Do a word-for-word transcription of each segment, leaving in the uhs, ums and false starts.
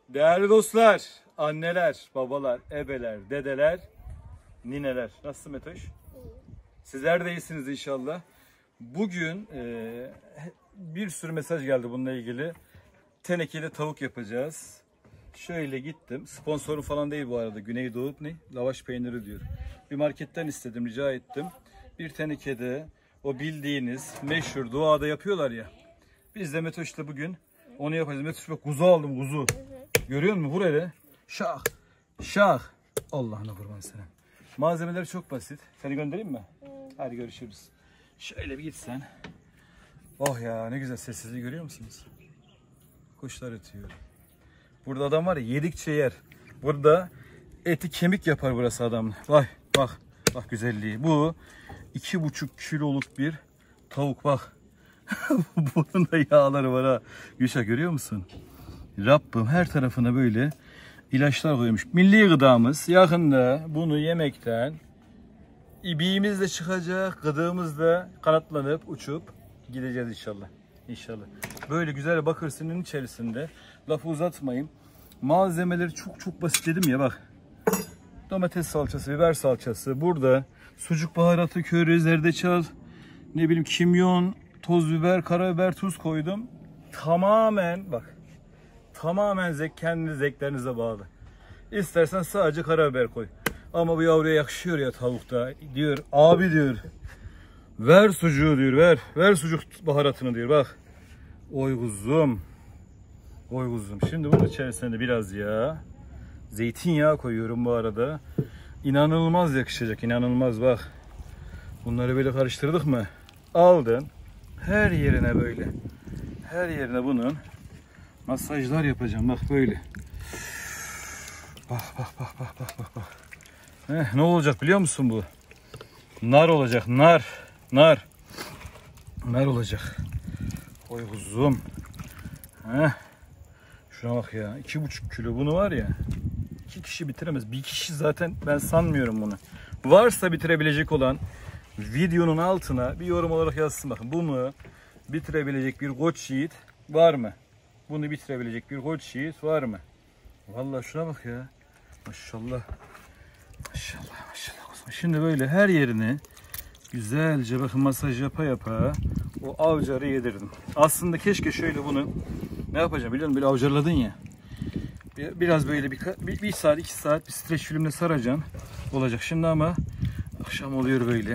Değerli dostlar, anneler, babalar, ebeler, dedeler, nineler. Nasılsın Metoş? Sizler de iyisiniz inşallah. Bugün e, bir sürü mesaj geldi bununla ilgili. Tenekeli tavuk yapacağız. Şöyle gittim. Sponsorum falan değil bu arada. Güneydoğu ne? Lavaş peyniri diyor. Bir marketten istedim, rica ettim. Bir tenekede o bildiğiniz meşhur doğada yapıyorlar ya. Biz de Metoş'la bugün onu yapacağız. Metoş bak kuzu aldım, kuzu. Görüyor musun? Vur hele. Şah. Şah. Allah'ına kurban sana. Malzemeleri çok basit. Seni göndereyim mi? Hı. Hadi görüşürüz. Şöyle bir gitsen. Oh ya, ne güzel sessizliği görüyor musunuz? Kuşlar ötüyor. Burada adam var ya, yedikçe yer. Burada eti kemik yapar burası adam. Vay bak. Bak güzelliği. Bu iki buçuk kiloluk bir tavuk bak. Bunun da yağları var ha. Gülşah görüyor musun? Rabbim her tarafına böyle ilaçlar koymuş. Milli gıdamız. Yakında bunu yemekten ibiğimiz de çıkacak, gıdığımız da kanatlanıp uçup gideceğiz inşallah. İnşallah. Böyle güzel bakırsının içerisinde, lafı uzatmayayım. Malzemeleri çok çok basit dedim ya bak. Domates salçası, biber salçası, burada sucuk baharatı, köri, zerdeçal, ne bileyim kimyon, toz biber, karabiber, tuz koydum. Tamamen bak. Tamamen zevk, kendi zevklerinize bağlı. İstersen sadece karabiber koy. Ama bu yavruya yakışıyor ya tavukta. Diyor abi diyor. Ver sucuğu diyor, ver. Ver sucuk baharatını diyor bak. Oy kuzum. Oy kuzum. Şimdi bunun içerisine de biraz yağ. Zeytinyağı koyuyorum bu arada. İnanılmaz yakışacak, inanılmaz bak. Bunları böyle karıştırdık mı? Aldın. Her yerine böyle. Her yerine bunun masajlar yapacağım bak böyle. Bak bak bak bak bak bak bak. Heh, ne olacak biliyor musun bu? Nar olacak, nar. Nar. Nar olacak. Oy kuzum. Heh. Şuna bak ya. iki buçuk kilo bunu var ya. iki kişi bitiremez. Bir kişi zaten ben sanmıyorum bunu. Varsa bitirebilecek olan videonun altına bir yorum olarak yazsın bakın. Bunu bitirebilecek bir koç yiğit var mı? Bunu bitirebilecek bir koç yiğit var mı? Vallahi şuna bak ya. Maşallah. Maşallah maşallah. Şimdi böyle her yerini güzelce bakın masaj yapa yapa o avcarı yedirdim. Aslında keşke şöyle bunu ne yapacağım biliyor musun? Böyle avcarladın ya. Biraz böyle bir, bir, bir saat iki saat bir streç filmle saracaksın. Olacak şimdi ama akşam oluyor böyle.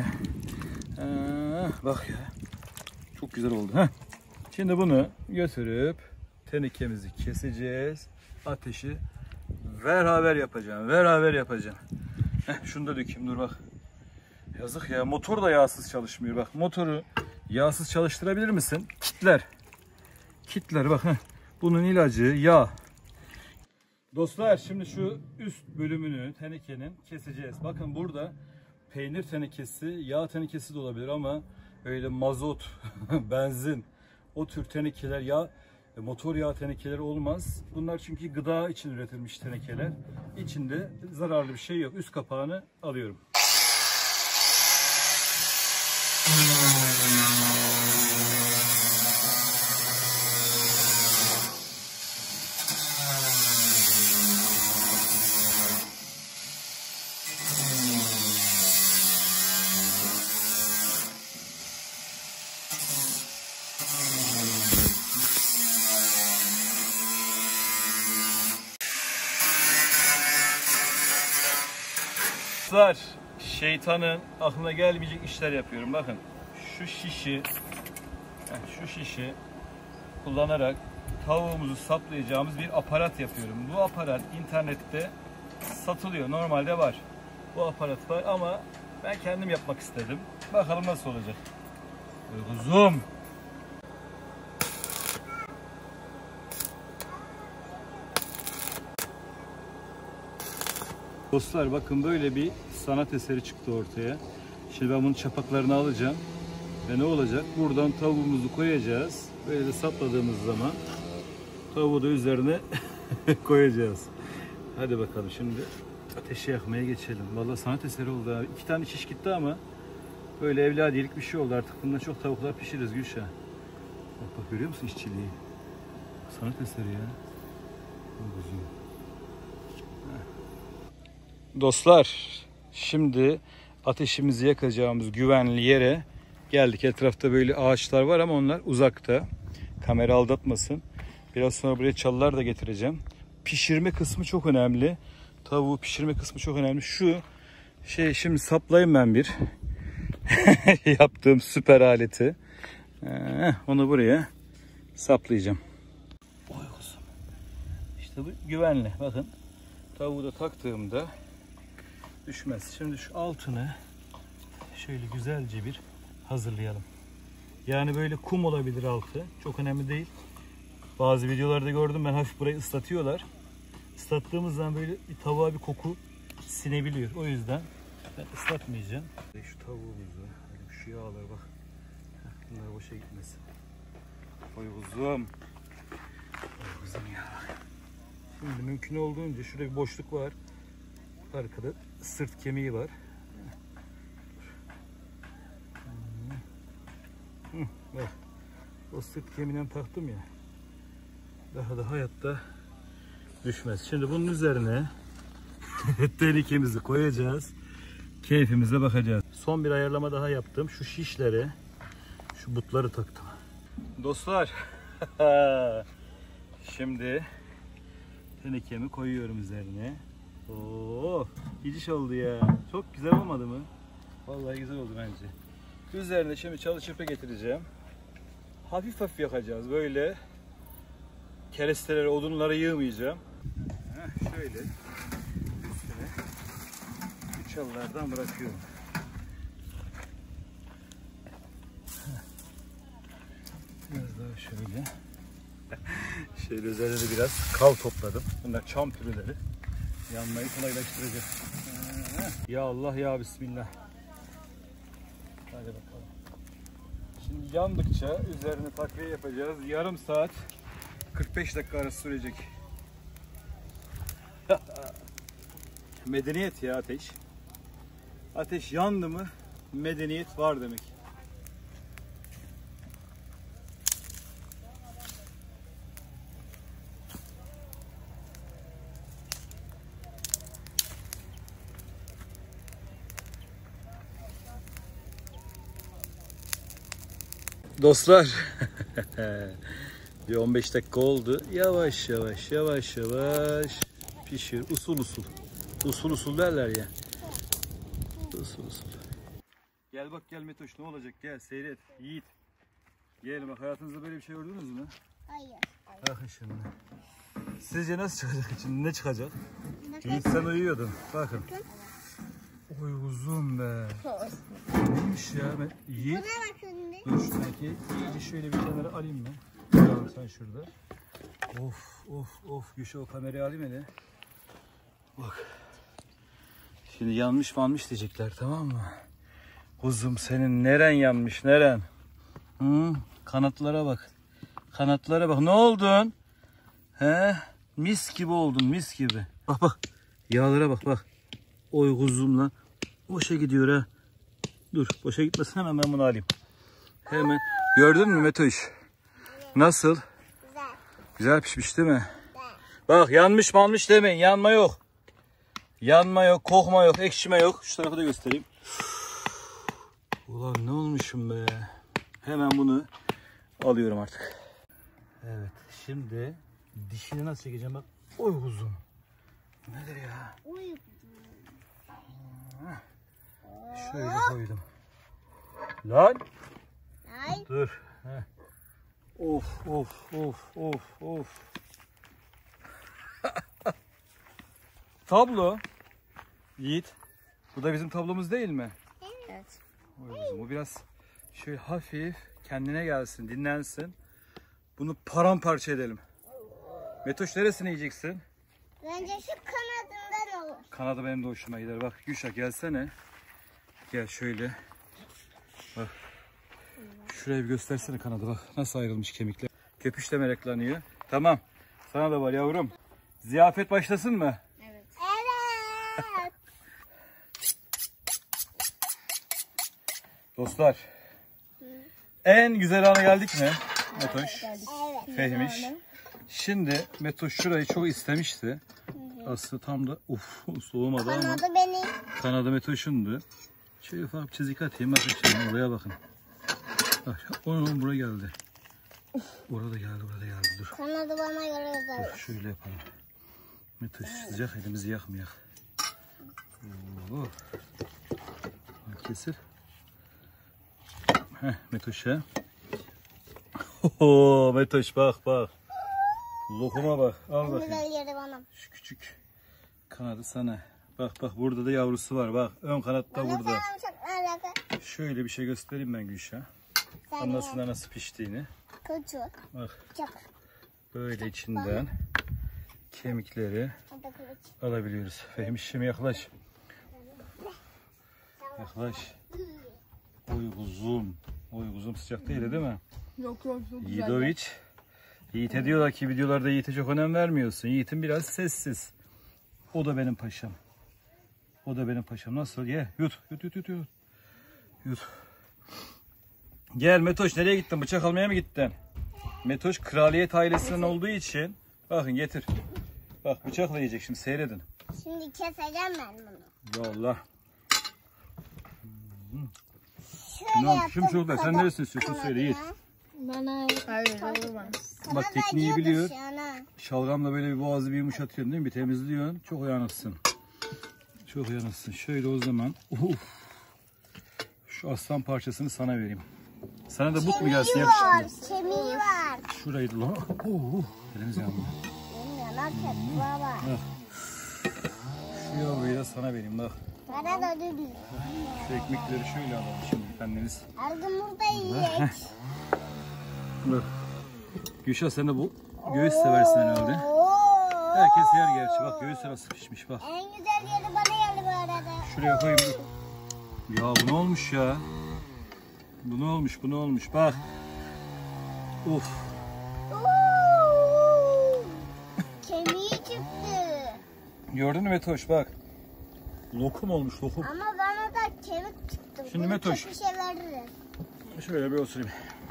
Ee, bak ya. Çok güzel oldu. Heh. Şimdi bunu götürüp tenekemizi keseceğiz. Ateşi beraber yapacağım. Beraber yapacağım. Heh, şunu da dökeyim dur bak. Yazık ya, motor da yağsız çalışmıyor. Bak motoru yağsız çalıştırabilir misin? Kitler. Kitler bak. Heh. Bunun ilacı yağ. Dostlar şimdi şu üst bölümünü tenekenin keseceğiz. Bakın burada peynir tenekesi, yağ tenekesi de olabilir ama öyle mazot, benzin, o tür tenekeler, yağ, motor yağ tenekeleri olmaz. Bunlar çünkü gıda için üretilmiş tenekeler. İçinde zararlı bir şey yok. Üst kapağını alıyorum. Şeytanın aklına gelmeyecek işler yapıyorum. Bakın şu şişi şu şişi kullanarak tavuğumuzu saplayacağımız bir aparat yapıyorum. Bu aparat internette satılıyor. Normalde var. Bu aparat var ama ben kendim yapmak istedim. Bakalım nasıl olacak. Kuzum. Dostlar bakın böyle bir sanat eseri çıktı ortaya. Şimdi ben bunun çapaklarını alacağım. Ve ne olacak? Buradan tavuğumuzu koyacağız. Böyle de sapladığımız zaman tavuğu da üzerine koyacağız. Hadi bakalım şimdi ateşi yakmaya geçelim. Vallahi sanat eseri oldu abi. İki tane şiş gitti ama böyle evladiyelik bir şey oldu. Artık bundan çok tavuklar pişiririz Gülşah. Bak bak görüyor musun işçiliği? Sanat eseri ya. Kuzum. Dostlar, şimdi ateşimizi yakacağımız güvenli yere geldik. Etrafta böyle ağaçlar var ama onlar uzakta. Kamera aldatmasın. Biraz sonra buraya çalılar da getireceğim. Pişirme kısmı çok önemli. Tavuğu pişirme kısmı çok önemli. Şu şey, şimdi saplayayım ben bir. Yaptığım süper aleti. Ee, onu buraya saplayacağım. Oy kuzum. İşte bu güvenli. Bakın. Tavuğu da taktığımda düşmez. Şimdi şu altını şöyle güzelce bir hazırlayalım. Yani böyle kum olabilir altı. Çok önemli değil. Bazı videolarda gördüm ben, hafif burayı ıslatıyorlar. Islattığımız zaman böyle bir tavuğa bir koku sinebiliyor. O yüzden ben ıslatmayacağım. Şu tavuğumuzu, şu yağlar bak. Bunlar boşa gitmesin. Oy uzun. Oy uzun ya. Şimdi mümkün olduğunca şurada bir boşluk var. Arkada sırt kemiği var. Hı, bak. O sırt kemiğinden taktım ya. Daha da hayatta düşmez. Şimdi bunun üzerine tehlikemizi koyacağız. Keyfimize bakacağız. Son bir ayarlama daha yaptım. Şu şişlere, şu butları taktım. Dostlar, şimdi tenekemi koyuyorum üzerine. Oo, gidiş oldu ya. Çok güzel olmadı mı? Vallahi güzel oldu bence. Üzerine şimdi çalı çırpı getireceğim. Hafif hafif yakacağız. Böyle keresteleri, odunları yığmayacağım. Heh, şöyle üstüne bu çalılardan bırakıyorum. Biraz daha şöyle. Şöyle üzerine de biraz kal topladım. Bunlar çam türleri. Yanmayı kolaylaştıracak. Ya Allah ya Bismillah. Hadi bakalım. Şimdi yandıkça üzerine takviye yapacağız. Yarım saat kırk beş dakika arası sürecek. Medeniyet ya ateş. Ateş yandı mı medeniyet var demek. Dostlar, bir on beş dakika oldu. Yavaş yavaş yavaş yavaş pişir. Usul usul. Usul usul derler ya. Usul usul. Gel bak, gel Metoş, ne olacak, gel seyret. Yiğit. Gel bak, hayatınızda böyle bir şey gördünüz mü? Hayır. Bakın şimdi. Sizce nasıl çıkacak içinde? Ne çıkacak? Yiğit, sen uyuyordun. Bakın. Oy uzun be. Neymiş ya? Ben... Yiğit. Dur sanki iyice şöyle bir kenara alayım ben. Tamam, sen şurada. Of of of. Gülşah, o kamerayı alayım hele. Bak. Şimdi yanmış manmış diyecekler, tamam mı? Kuzum, senin neren yanmış, neren? Hı? Kanatlara bak. Kanatlara bak. Ne oldun? He? Mis gibi oldun, mis gibi. Bak bak. Yağlara bak bak. Oy kuzum lan. Boşa gidiyor ha. Dur, boşa gitmesin, hemen ben bunu alayım. Hemen. Gördün mü Metoş? Nasıl? Güzel. Güzel pişmiş değil mi? Güzel. Bak, yanmış manmış demeyin. Yanma yok. Yanma yok, kokma yok, ekşime yok. Şu tarafı da göstereyim. Ulan ne olmuşum be. Hemen bunu alıyorum artık. Evet, şimdi dişini nasıl çekeceğim bak. Oy uzun. Nedir ya? Uy. Şöyle koydum. Lan. Ay. Dur. Heh. Of of of of of. Tablo. Yiğit. Bu da bizim tablomuz değil mi? Evet. Bu biraz şöyle hafif kendine gelsin, dinlensin. Bunu paramparça edelim. Metoş, neresini yiyeceksin? Bence şu kanadından olur. Kanadı benim de hoşuma gider. Bak Gülşah, gelsene. Gel şöyle. Bak. Şurayı bir göstersene kanadı, bak. Nasıl ayrılmış kemikler. Köpüş de meraklanıyor. Tamam. Sana da var yavrum. Ziyafet başlasın mı? Evet. Evet. Dostlar. En güzel ana geldik mi? Metoş. Evet. Fehmiş. Şimdi Metoş şurayı çok istemişti. Aslı tam da uf soğumadı ama Kanadı beni. kanadı Metoş'undu. Şöyle ufak bir çizik atayım. Bakın şimdi oraya bakın. Bak onun buraya geldi. Orada geldi, burada geldi. Dur. Kanadı bana göre özel. Dur şöyle yapalım. Metoş sıcak, elimizi yakmayak. Oo. Kesir. Heh Metoş'a. Oho Metoş bak bak. Lokuma bak. Al En bakayım. güzel yeri bana. Şu küçük kanadı sana. Bak bak burada da yavrusu var. Bak ön kanat da Bana burada. sarımsak ne alaka? Şöyle bir şey göstereyim ben Gülşah. Sen Anlasınlar nasıl piştiğini. Küçük. Bak Çok. böyle içinden kemikleri O da kılıç. alabiliyoruz. Fehmişim yaklaş. Yaklaş. Oy kuzum. Oy kuzum sıcak değil değil mi? Yok yok çok güzel. Yiğidoviç. Yiğit'e diyorlar ki videolarda Yiğit'e çok önem vermiyorsun. Yiğit'in biraz sessiz. O da benim paşam. O da benim paşam. Nasıl? Ye. Yut. Yut yut yut yut. Yut. Gel Metoş, nereye gittin? Bıçak almaya mı gittin? Metoş kraliyet ailesinin olduğu için. Bakın getir. Bak bıçakla yiyecek şimdi, seyredin. Şimdi keseceğim ben bunu. Vallahi. Şöyle Ne yaptım. Şimdi çocuklar sen Kana- neresini istiyorsun söyle Yiğit. Bana Hayır olur bana. Bak Kana tekniği acıyor biliyor. dışına. Şalgamla böyle bir boğazı bir yumuşatıyorsun değil mi? Bir temizliyorsun. Çok uyanıksın. Çok uyanıksın. Şöyle o zaman. Uf. Şu aslan parçasını sana vereyim. Sana da but mu gelsin Kemiği var. yakışıklı? Kemiği var. Şurayı da lan. Oh, elimiz yandı. Benim yanak et baba. Şu yavruyu da sana vereyim bak. Bana da düdü. Şu ekmekleri şöyle alalım şimdi kendiniz. Her gün burada yiyek. Bak. Gülşah sen de bu göğüs seversin herhalde. Oo. Herkes yer gerçi. Bak göğüs nasıl pişmiş bak. En güzel yeri bana geldi bu arada. Şuraya koyayım. Ya bu ne olmuş ya? Bu ne olmuş? Bu ne olmuş? Bak. Uf. Oo. Kemiği çıktı. Gördün mü Metoş bak. Lokum olmuş lokum. Ama bana da kemik çıktı. Şimdi Bunu Metoş. çok işe veririz. Şöyle bir oturayım.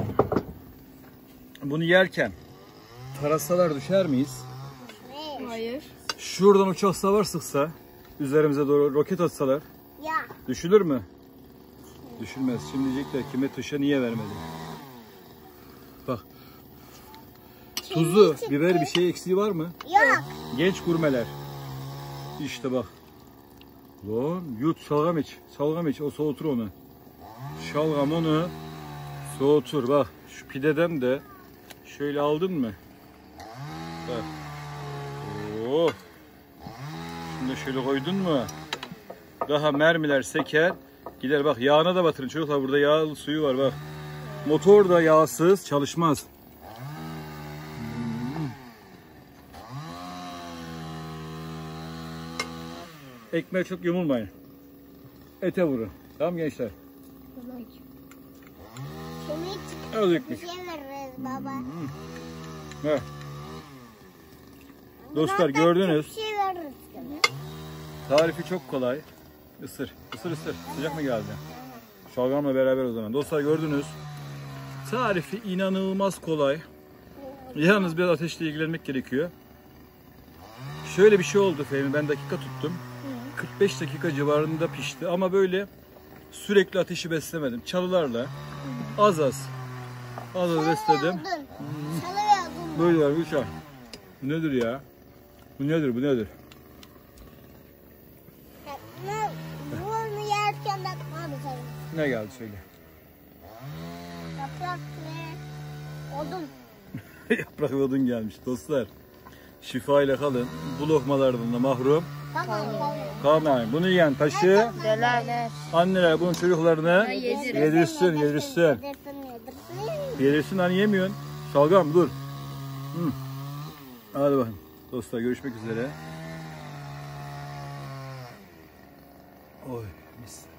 Bunu yerken tarasalar düşer miyiz? Ne? Hayır. Şuradan uçak savar sıksa, üzerimize doğru roket atsalar Ya. düşülür mü? Düşülmez. Şimdi diyecekler ki Metoş'a niye vermedi? Bak. Tuzu, çıktı. biber bir şey eksiği var mı? Yok. Genç gurmeler. İşte bak. Lan yut şalgam iç. Şalgam iç. O soğutur onu. Şalgam onu soğutur. Bak şu pideden de şöyle aldın mı? Bak. Oh. Şimdi şöyle koydun mu? Daha mermiler seker. Gider bak, yağına da batırın çocuklar. Burada yağlı suyu var bak. Motor da yağsız çalışmaz. Ekmeğe çok yumulmayın. Ete vurun. Tamam gençler. Kemik çıktı. Az Bir ekmek. şey veririz baba. He. Dostlar Buna da gördünüz. Bir şey veririz. Tarifi çok kolay. Isır. Isır ısır. Sıcak mı geldi? Şalgamla beraber o zaman. Dostlar gördünüz. Tarifi inanılmaz kolay. Yalnız biraz ateşle ilgilenmek gerekiyor. Şöyle bir şey oldu Fehmi. Ben dakika tuttum. kırk beş dakika civarında pişti. Ama böyle sürekli ateşi beslemedim. Çalılarla az az. Az az besledim. Çalıyordun. Böyle var Gülşah. Bu nedir ya? Bu nedir? Bu nedir? Ne? Bunu yerken de abi senin. Ne geldi söyle. Yaprak ve odun. Yaprak ve odun gelmiş dostlar. Şifa ile kalın. Bu lokmalardan da mahrum Tamam tamam. kalmayın. Bunu yiyen taşı Delaler. anneler bunun çocuklarına yedir. yedirsin, yedirsin. Yedirsin yedirsin. Yedirsin hani yemiyorsun. Şalgam dur. Hı. Hadi bakın. Dostlar görüşmek üzere. Oy mis.